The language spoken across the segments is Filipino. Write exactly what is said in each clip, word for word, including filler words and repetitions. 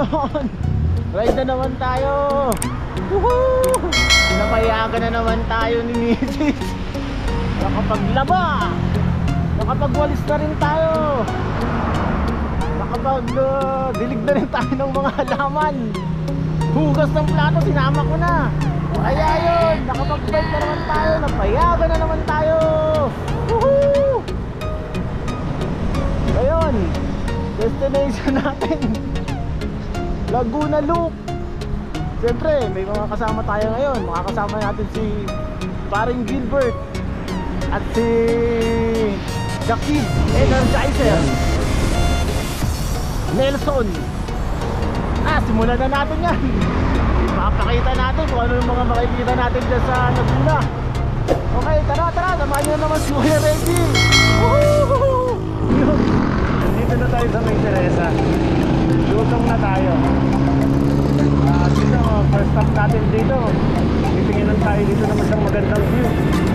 Ayun! Ride na naman tayo! Woohoo! Napayagan na naman tayo ni Missus Nakapaglaba! Nakapagwalis na rin tayo! Nakapag uh, dilig na rin tayo ng mga halaman! Hugas ng plato, sinama ko na! Kaya yun! Nakapag-bike na naman tayo! Napayagan na naman tayo! Woohoo! Ayun! Destination natin Laguna Loop. Siyempre may mga kasama tayo ngayon. Makakasama natin si paring Gilbert at si Jackie Energizer Nelson. Ah, simulan na natin yan. Ipapakita natin kung ano yung mga makikita natin dyan sa Laguna. Okay, tara tara, samahan nyo naman si Kuya Reggie. Woohoo! Dito na tayo sa May Teresa. Lutong na tayo. Uh, dito, first stop natin dito. Titinginan tayo dito naman sa magandang view.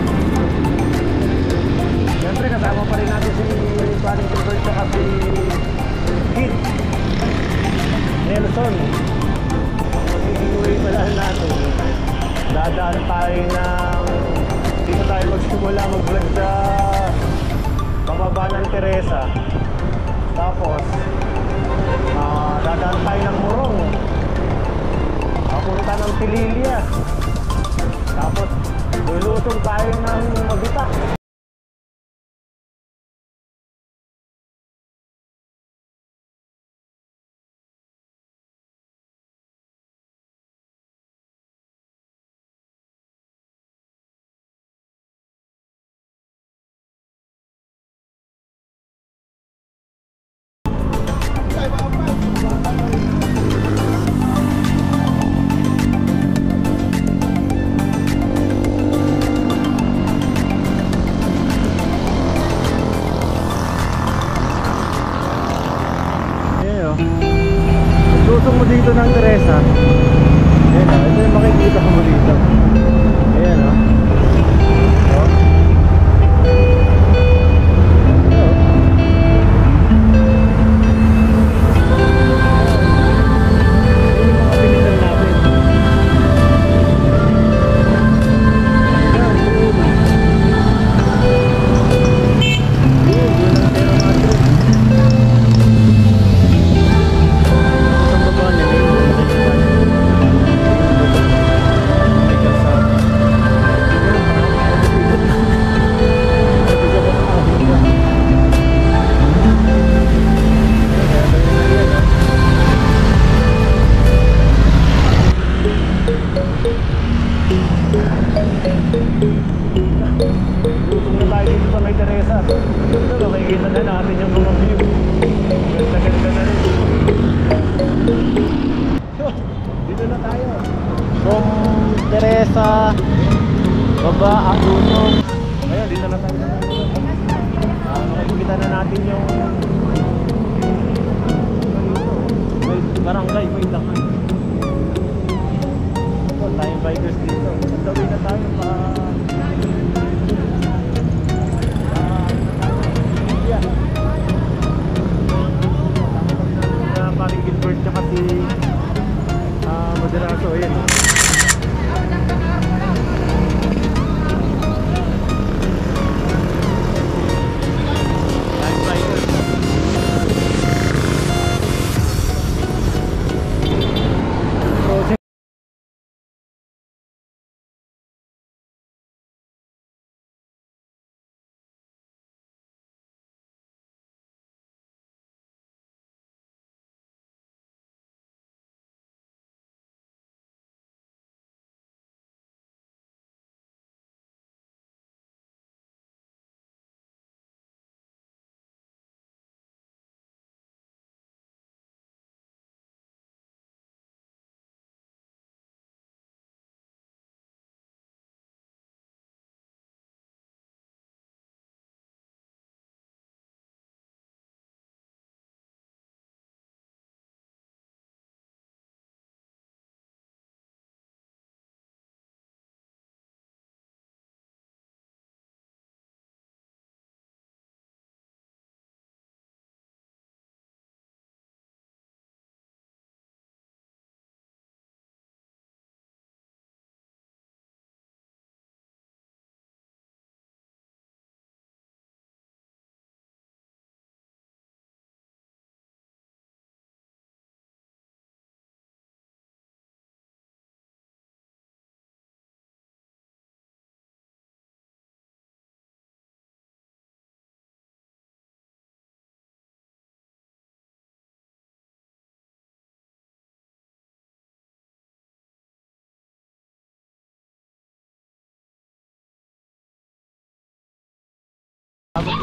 Siyempre kasama pa rin natin si Paring Gilbert at si Kid Nelson. Magiging pala natin. Dadaan tayo ng dito tayo magsimula mag-vlog sa pababa ng Teresa. Tapos uh, dadaan tayo ng Morong, papunta ng Pililia, tapos lulutong tayo ng Mabita. Lusong mo dito ng Teresa. Ayan o, ito yung makikita mo dito. Ayan o. Oh. Lutong na tayo dito sa May Teresa. Dito makikita na natin yung mga view. Ganda-ganda na rin. Dito na tayo. From Teresa, baba ang Lutong. Ayun, dito na tayo. Uh, makikita na natin yung may barangay, may lakan. Ito, tayong bikers dito. Tawin na tayo pa. Paring Gilbert tsaka si uh, Moderato, ayan.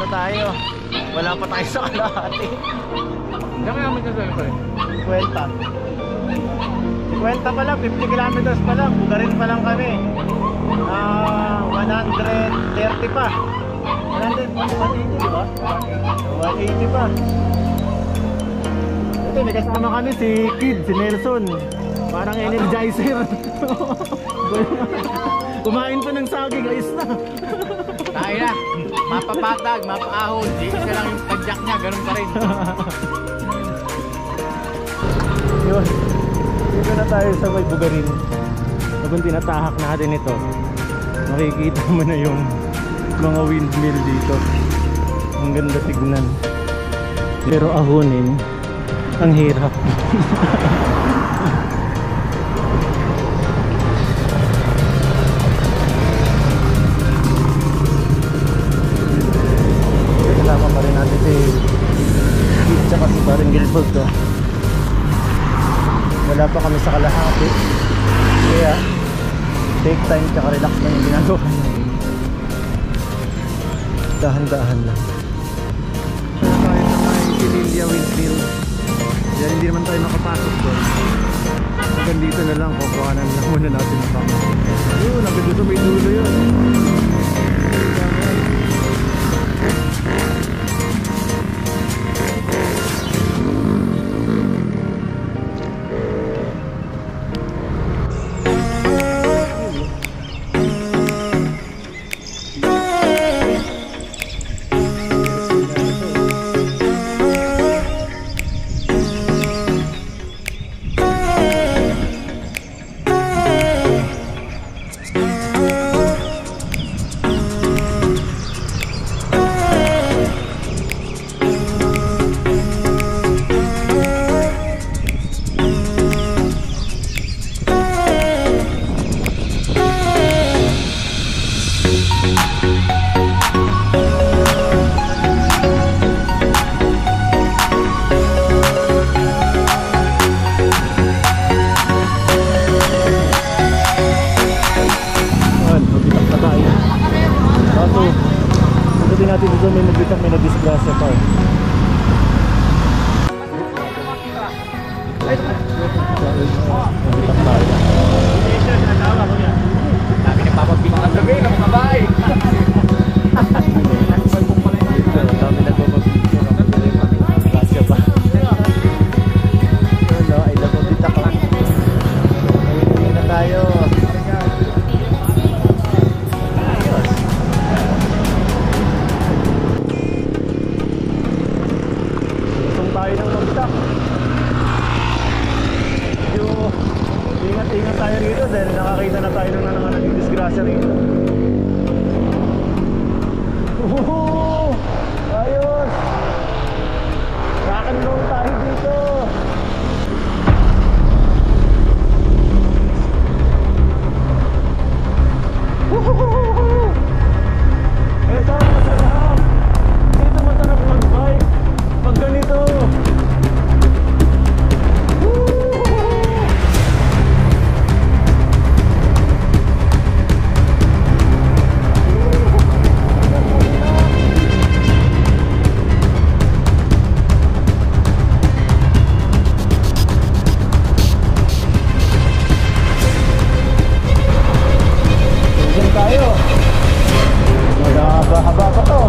na tayo. Wala pa tayo sa kalahati. Diyan kaya namin sa ito eh. Kwenta. Kwenta pa lang, fifty kilometers pa lang. Bugarin pa lang kami. Ah, one thirty pa. one hundred, one eighty, di ba? one eighty pa. Ito, may kasama kami si Kid, si Nelson. Parang energizer. Kumain pa ng saging, ayos na. Tayo na, mapapatag, mapaahon. Di isa lang yung tadyak niya, ganun pa rin. Yun. Dito na tayo sa may Bugarin. Habang tinatahak natin ito, makikita mo na yung mga windmill dito. Ang ganda tignan. Pero ahonin, ang hirap. Kasama pa rin natin si Keith tsaka si Baring Gilbert. Wala pa kami sa kalahati. Kaya take time tsaka relax lang yung ginagawa namin. Dahan-dahan lang. Tayo sa may Sililia Windmill. Kaya hindi naman tayo makapasok doon. Hanggang dito na lang, kukuhanan lang muna natin ang kama. Yun, hanggang dito may dulo yun. Natin dito may nagbitang may na-disgrasya pa. Nagbitang tayo. Dami nagpapagbitang ang gabi ng mga bahay. Dami nagpapagbitang ang gabi ng mga disgrasya pa. Ano, ay nagpabitak ka. Ayun na tayo. Tayo ng magtak. Yung ingat-ingat tayo rito dahil nakakita na tayo ng mga naging disgrasya rito. Woohoo! Ayos! Rock and roll tayo dito. Woohoo! Ito ang masarap. Dito masarap mag-bike pag ganito. Diyan tayo. Mahaba-haba pa to.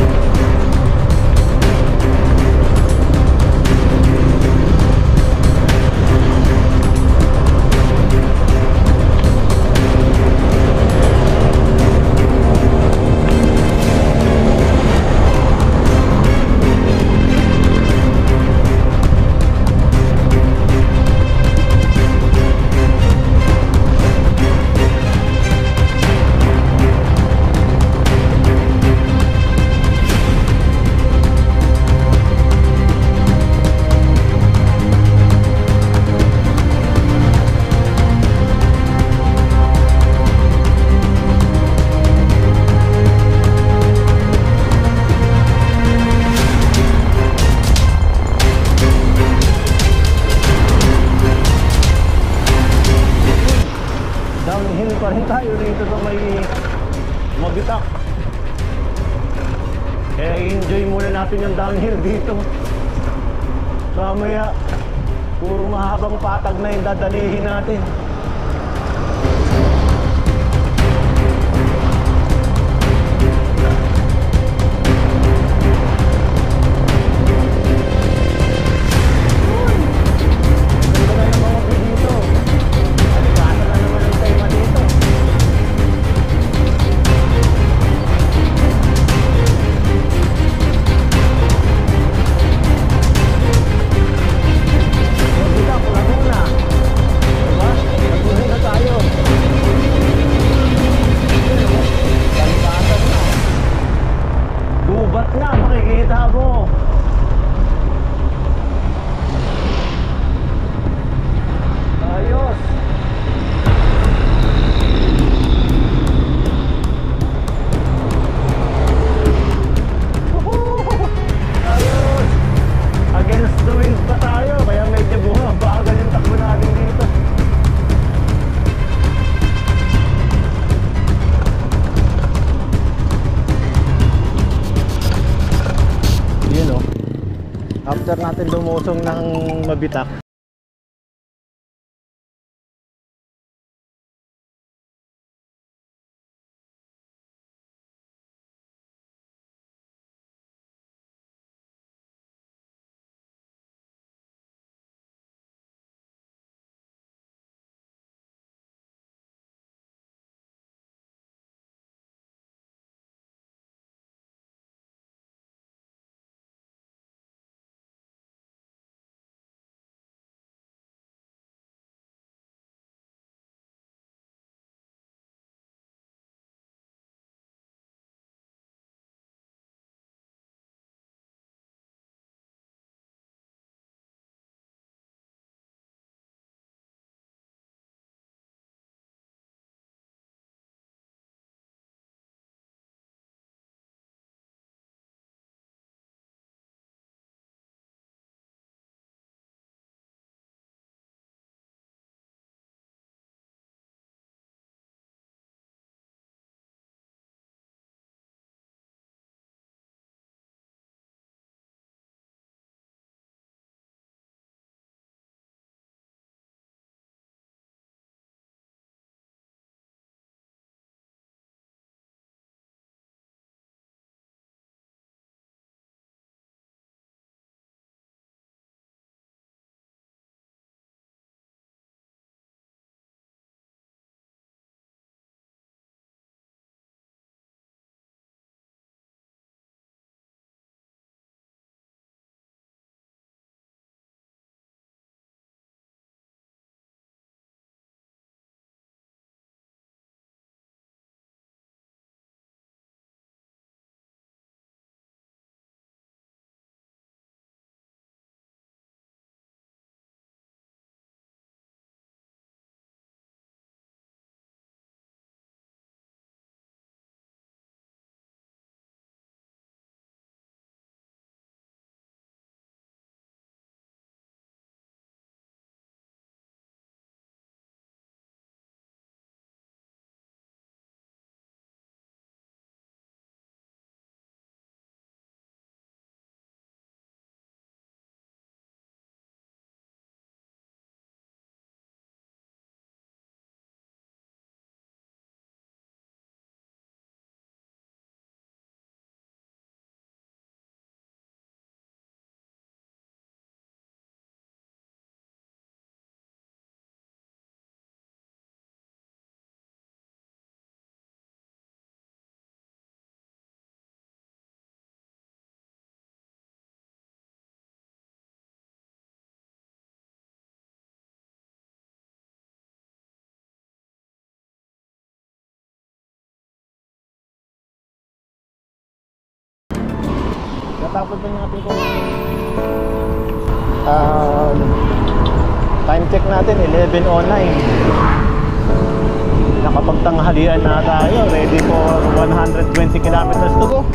Downhill pa rin tayo dito sa may Mabitak. Kaya i-enjoy muna natin yung downhill dito. Mamaya, puro mahabang patag na yung dadalihin natin. After natin lumusong ng mabitak, natapos na natin kung um, time check natin eleven oh nine. Nakapagtanghalian na tayo, ready for one hundred twenty kilometers to go.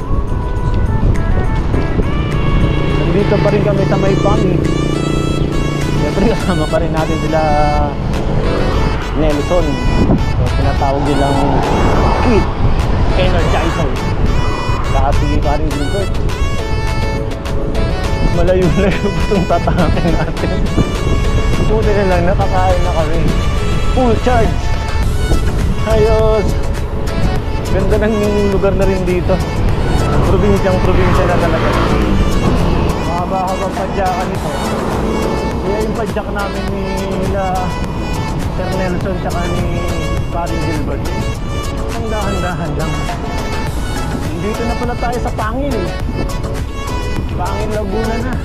Nandito pa rin kami sa may Pami. Siyempre kasama pa rin natin sila Nelson, so tinatawag nilang Kid Energizer. Lahat sige pa rin dito. malayo-layo itong tatahakin natin. Buti na lang, nakakain na kami. Full charge. Ayos. Ganda ng lugar na rin dito. Probinsyang probinsya na talaga. Mahaba-habang padyakan ito. Kaya yung padyak namin ni nila Sir Nelson tsaka ni Paring Gilbert. Ang dahan-dahan lang. Dito na pala tayo sa Pangil. Pangil, Laguna na.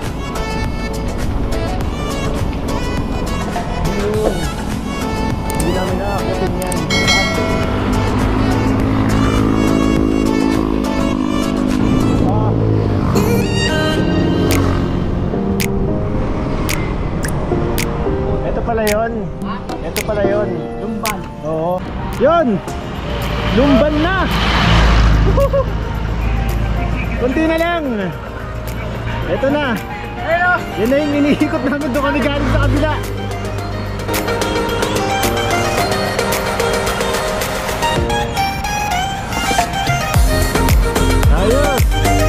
Yun. Hindi namin nakakutin yan. Ah. Ito pala yun. Ito pala yun. Lumban. Oo. Yun! Lumban na! Kunti na lang! Ito na! Ayun o! Yan na yung iniikot namin, doon kami galing sa kabila. Ayos!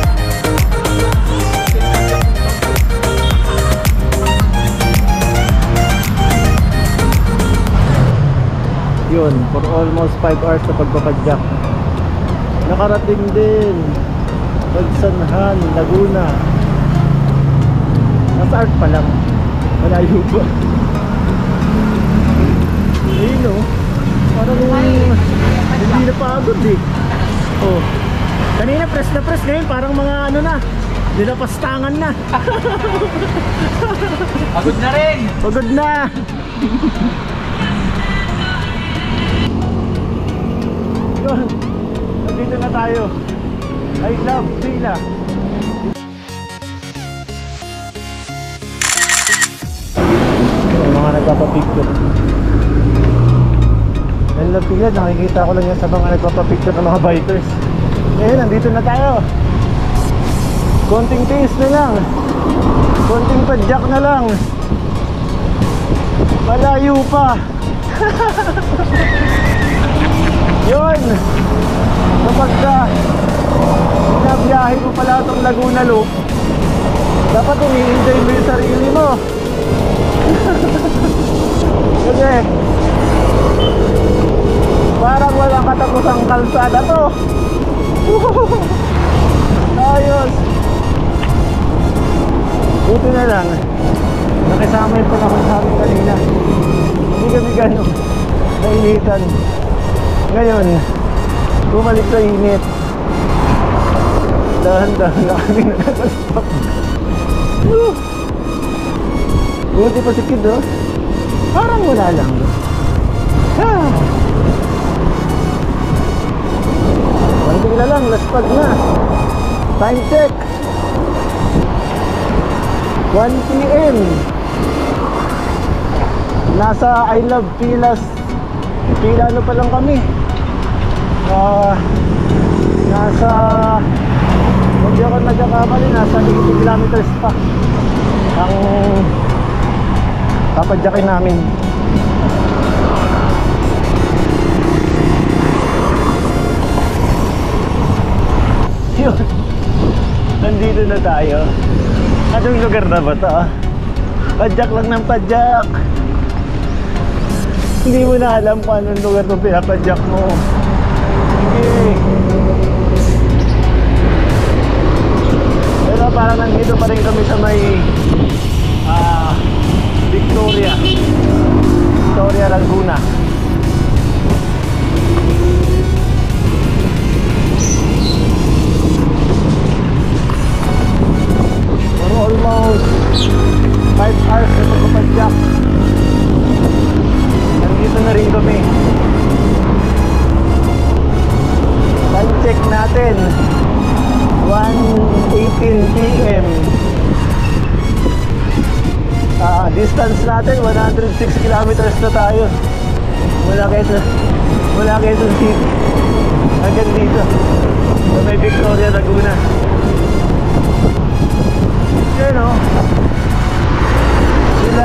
Yun, for almost five hours sa pagpapadyak. Nakarating din Pagsanhan, Laguna. Nasa art pa lang. Malayo pa. Ayun o. Parang hindi na pagod eh. Oh. Kanina press na press, ngayon parang mga ano na, nilapastangan na. Pagod na rin! Pagod na. Yun. Nandito na tayo. I love Pila. Yung mga nagpapapicture. I love Pila. Nakikita ko lang yan sa mga nagpapapicture ng mga bikers. Eh, nandito na tayo. Konting tiis na lang. Konting padyak na lang. Malayo pa. Yun. Kapag ka binabiyahe mo pala itong Laguna Loop, dapat umi-enjoy mo yung sarili mo. Kasi parang walang katapusang kalsada to. Ayos. Buti na lang nakisama yung panahon sa amin kanina. Hindi kami gano'n nainitan. Ngayon bumalik sa init. Dahan-dahan na kami nakakastop. Buti pa si Kid, oh. Parang wala lang. Ah. Konting na lang, laspag na. Time check one P M Nasa I Love Pilas. Pila ano pa lang kami. Uh, nasa, hindi ako nagkakamali, nasa eighty kilometers pa ang papadyakin namin. Yun, nandito na tayo. Anong lugar na ba ito? Padyak lang ng padyak. Hindi mo na alam kung anong lugar itong pinapadyak mo. Sige. Pero parang nandito pa rin kami sa may uh, Victoria Victoria, Laguna. For almost five hours na pagpapadyak. Nandito na rin kami. Time check natin one eighteen P M Ah, distance natin one hundred six kilometers na tayo. Mula Quezon Mula Quezon City hanggang dito sa may Victoria, Laguna. Yan o. Sila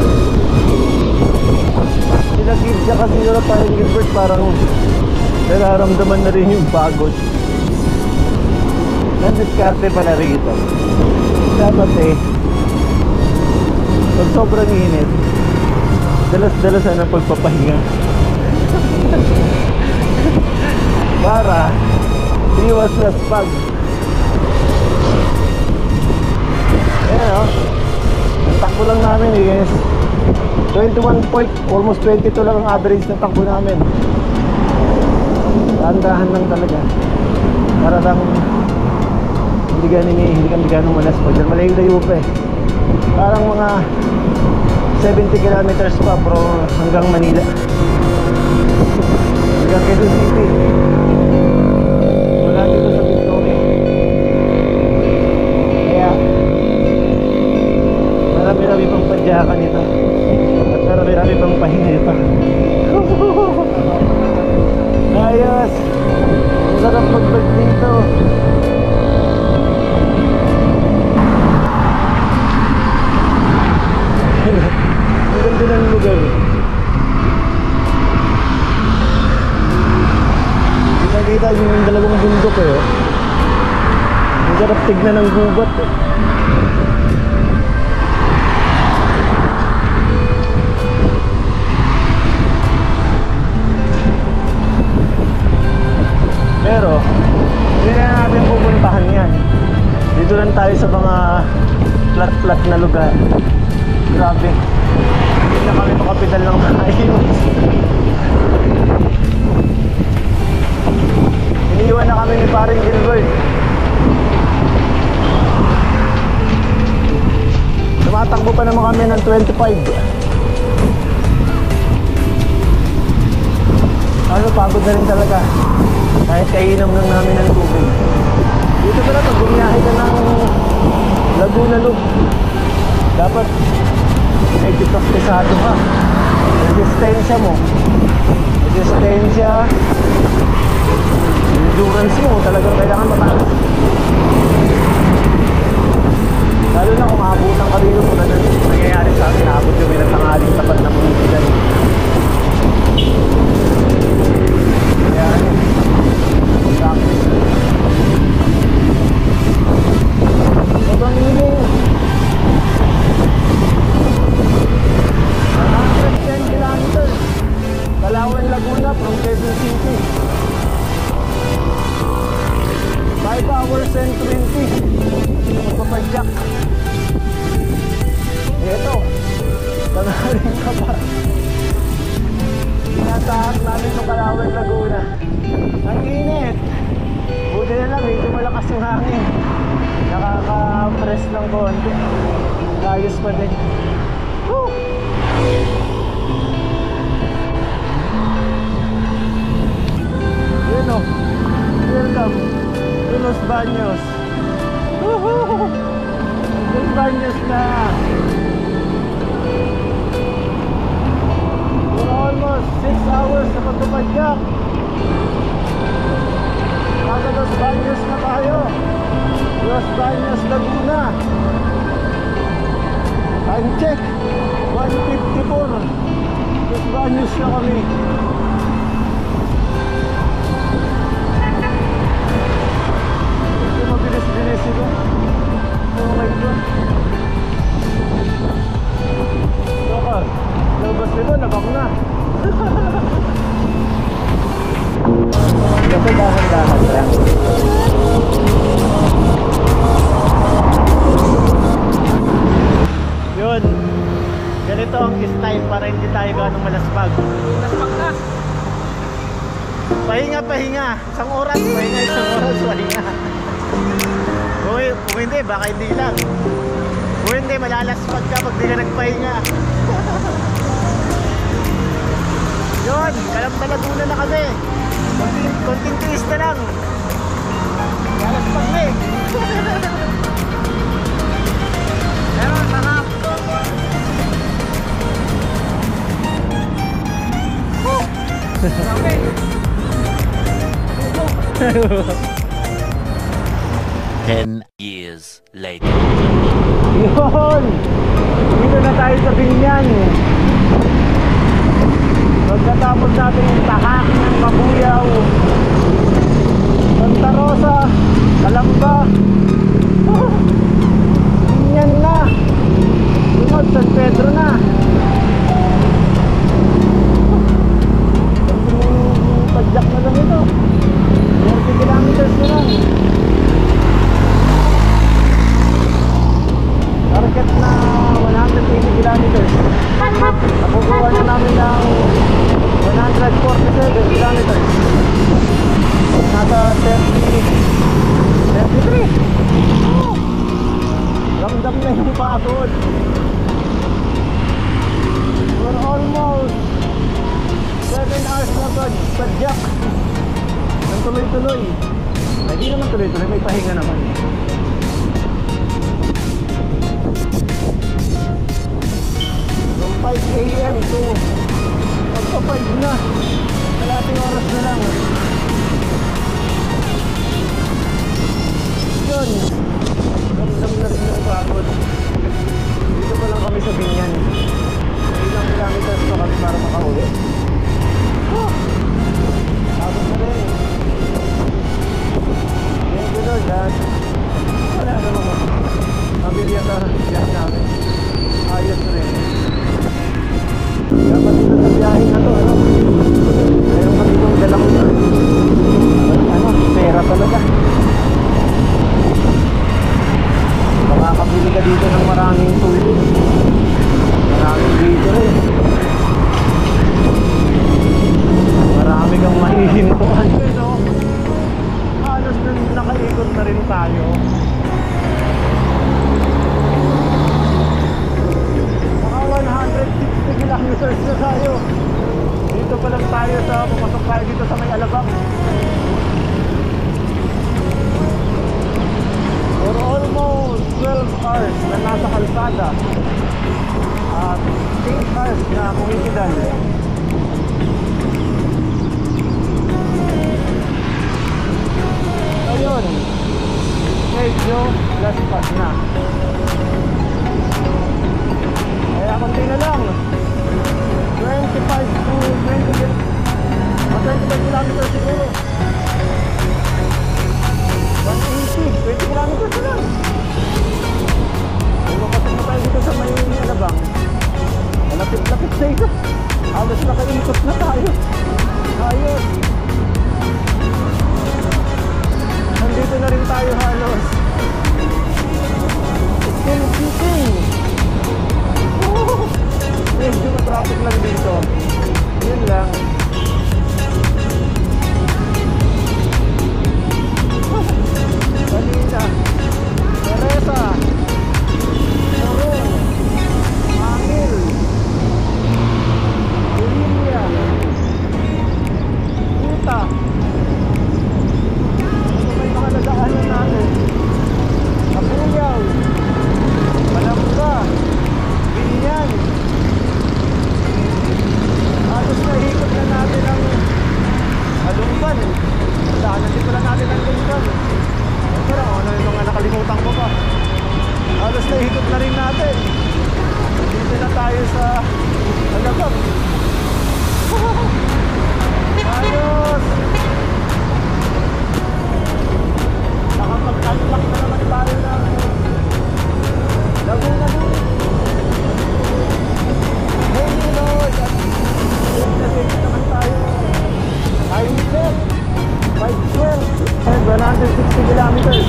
Sila Kid tsaka sila Paring Gilbert parang nararamdaman na rin yung pagod. Nandiskarte pa na rito. dapat eh, pag sobrang init, dalas-dalasan ang pagpapahinga. Para iwas laspag. Ayan o, ang takbo lang namin is twenty-one point, almost twenty-two lang ang average ng takbo namin. Dahan-dahan lang talaga. Para lang hindi ganin eh, hindi kami ganong malaspag. Dahil malayo-layo pa eh. Parang mga seventy kilometers pa pero hanggang Manila. Hanggang Quezon City. Wala dito sa Victoria. Kaya marami-rami pang padyakan ito. At marami-rami pang pahinga ito. Ayos! Masarap mag-vlog dito. Ang ganda ng lugar. Kita-kita yung dalawang bundok eh. Ang sarap tignan ng gubat eh. Pero hindi na natin pupuntahan yan. Dito lang tayo sa mga flat-flat na lugar. Grabe, hindi na kami makapidal ng maayos. Iniiwan na kami ni paring Gilbert. Tumatakbo pa naman kami ng twenty-five. Ano, pagod na rin talaga. Kahit kainom lang namin ng tubig. Dito pala pag bumiyahe ka ng Laguna Loop, dapat medyo praktisado ka. Resistensya mo, resistensya, endurance mo talagang kailangan mataas. Lalo na kung aabutan ka dito, kung ano nangyayari sa akin, aabot kami ng tanghaling tapat na muntigan. Kaya ano, practice. Sobrang init. one hundred ten kilometers. Palawan, Laguna from Quezon City. five hours and twenty. Magpapadyak. Ito, tangaling ka pa. Tinatahan namin sa Palawan, Laguna. Ang init. Buti na lang, medyo malakas yung hangin. Nakaka-press lang konti. Ayos pa din. Woo! Yun o. Welcome to Los Baños. Woohoo! Los Baños na. We're almost six hours na pagpapadyak. Nasa Los Baños na tayo. Los Baños, Laguna. Time check, one fifty-four. Los Baños na kami. Ito mabilis-bilis ito. Oh my God. Saka, labas nito, labak na. Kasi dahan-dahan lang. Yun, ganito ang style para hindi tayo ganong malaspag. Malaspag na. Pahinga, pahinga. Isang oras, pahinga, isang oras, pahinga. Kung, kung hindi, baka hindi lang. Kung hindi, malalaspag ka pag di ka nagpahinga. Yun, Calamba, Laguna na kami. Konting, konting tiis na lang. Malalaspag na eh. Pero sarap. Ten years later. Yun! Dito na tayo sa Binyan. Pagkatapos natin yung tahak ng Mabuyaw, Santa Rosa, Calamba. Oh, tuloy. Ay, di naman tuloy-tuloy, may pahinga naman. From five A M to magpa five na. Kalating oras na lang. Yun. Ramdam na rin yung pagod. Dito pa lang kami sa Binyan. Ilang kilometers pa kami para makauwi. Oh! Tapos na rin. Thank you Lord at wala naman ako. Mabilia ka biyahe namin. Ayos na rin. Dapat dito sa biyahe na to, ano? Mayroon kami itong dalang ano, pera talaga. Makakabili ka dito ng maraming tubig. Maraming dito rin. Marami kang mahihintuan. So, halos na nakaikot na rin tayo. Mga one hundred sixty kilometers na tayo. Dito pa lang tayo sa pumasok tayo dito sa may Alabang. For almost twelve hours na nasa kalsada at eight hours na kumikidal. Ayun, medyo laspas na. Kaya konti na lang, twenty-five to twenty twenty-five kilometers siguro. one eighty, twenty kilometers na lang. Kung mapasok na tayo dito sa may Alabang, malapit-lapit sa ito. Halos nakaikot na tayo. Ayos. Nandito na rin tayo halos. Still sitting. Oh, medyo na-traffic lang dito. Yun lang. Kanina, Teresa, Morong, Angel, Olivia, Uta. Ito may mga nadaanan natin. Kapuyaw, Malambra, Binyan. Halos nahikot na natin ang Alungban. Daanan din pala natin ang Alungban. Pero ano yung mga nakalimutan ko pa. Halos nahikot na rin natin. Dito na tayo sa Alabang. Ayos! Nakapag-unlock na naman tayo ng Laguna doon. Thank you Lord! At safe naman tayo. I'm safe! five twelve and one hundred sixty kilometers.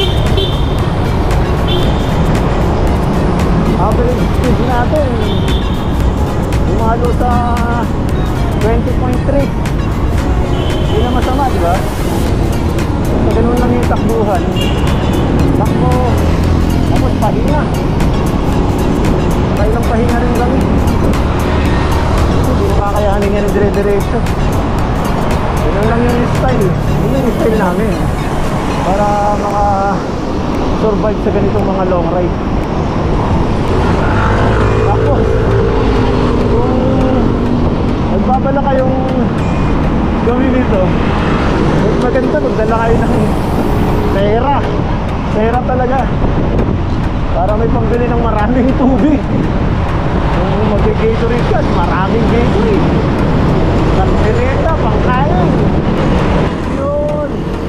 Average speed natin umalo sa twenty point three. Hindi na masama, di ba? So ganun lang yung takbuhan. Takbo, tapos pahinga. Kailang pahinga rin kami. Hindi mo kakayanin yan dire-diretso. Ganun lang yung style. Yun yung style namin para maka-survive sa ganitong mga long ride. Tapos kung nagbabala kayong gawin ito, mas maganda magdala kayo ng pera. Pera talaga para may pambili ng maraming tubig. Kung mag-Gatorade ka, maraming Gatorade. Pang-merienda, pang-kain. Yun.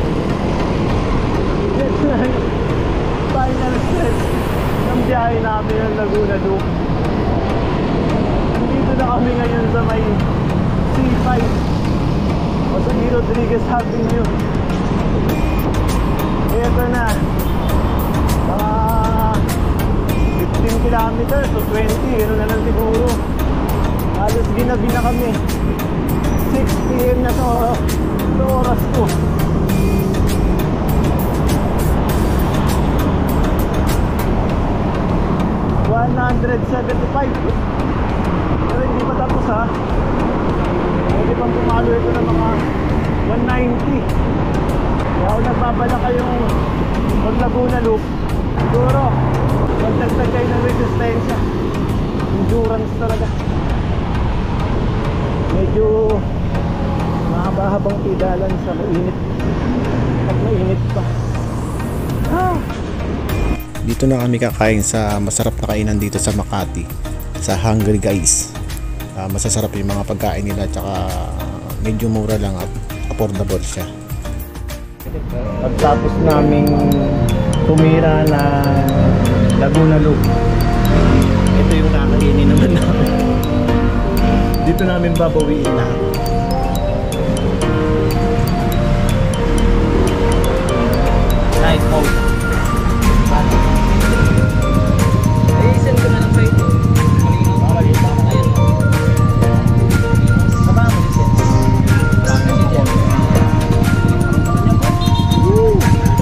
Final stretch ng biyahe namin ng Laguna Loop. Nandito na kami ngayon sa may C five o sa E. Rodriguez Avenue. Ito na, mga fifteen kilometers to twenty, yun na lang siguro. Halos ginabi na kami. six P M na to, to oras ko. one seventy-five. Pero hindi pa tapos ha. Pwede pang pumalo ito ng mga one ninety. pala kayong mag Laguna Loop, siguro magdagdag kayo ng resistensya, endurance talaga. Medyo mahaba-habang pidalan sa mainit, pag mainit pa. Ah. Dito na kami kakain sa masarap na kainan dito sa Makati, sa Hungry Guys. Uh, masasarap yung mga pagkain nila, tsaka medyo mura lang at affordable siya. Pagtapos naming tumira na Laguna Loop, ito yung kakainin naman namin. Dito namin babawiin lahat. Night mode. I-send ko na lang sa ito. Malinaw. Ayun. Baba mo din. Baka si Jem. Woo!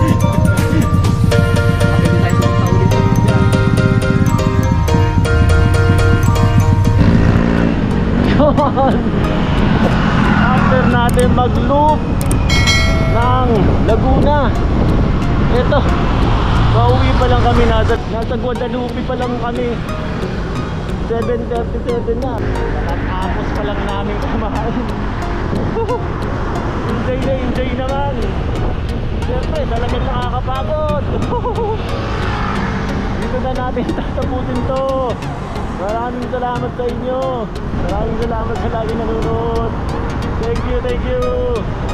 After natin mag-loop ng Laguna, ito, pauwi pa lang kami, nasa, nasa Guadalupe pa lang kami, seven thirty-seven na. Nakatapos pa lang namin kumain. Enjoy na enjoy naman. Siyempre talagang nakakapagod. Dito na natin tatapusin to. Maraming salamat sa inyo. Maraming salamat sa lagi nanonood. Thank you, thank you.